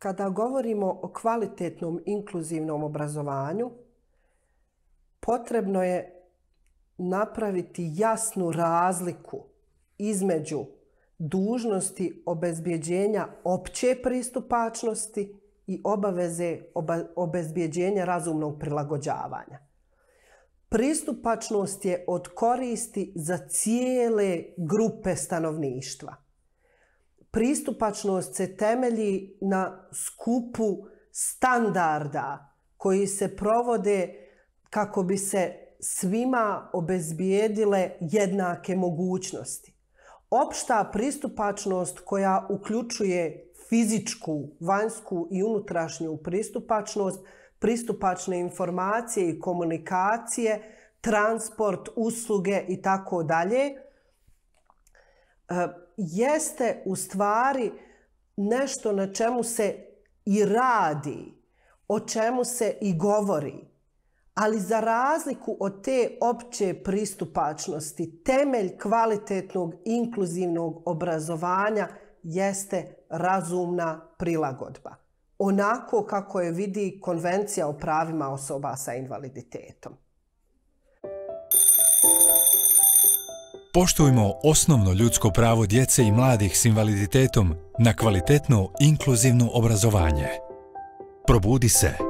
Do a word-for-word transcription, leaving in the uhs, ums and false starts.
Kada govorimo o kvalitetnom inkluzivnom obrazovanju, potrebno je napraviti jasnu razliku između dužnosti obezbjeđenja opće pristupačnosti i obaveze obezbjeđenja razumnog prilagođavanja. Pristupačnost je od koristi za cijele grupe stanovništva. Pristupačnost se temelji na skupu standarda koji se provode kako bi se svima obezbijedile jednake mogućnosti. Opšta pristupačnost koja uključuje fizičku, vanjsku i unutrašnju pristupačnost, pristupačne informacije i komunikacije, transport, usluge i tako dalje, jeste u stvari nešto na čemu se i radi, o čemu se i govori. Ali za razliku od te opće pristupačnosti, temelj kvalitetnog inkluzivnog obrazovanja jeste razumna prilagodba. Onako kako je vidi Konvencija o pravima osoba sa invaliditetom. Poštujmo osnovno ljudsko pravo djece i mladih s invaliditetom na kvalitetno inkluzivno obrazovanje. Probudi se.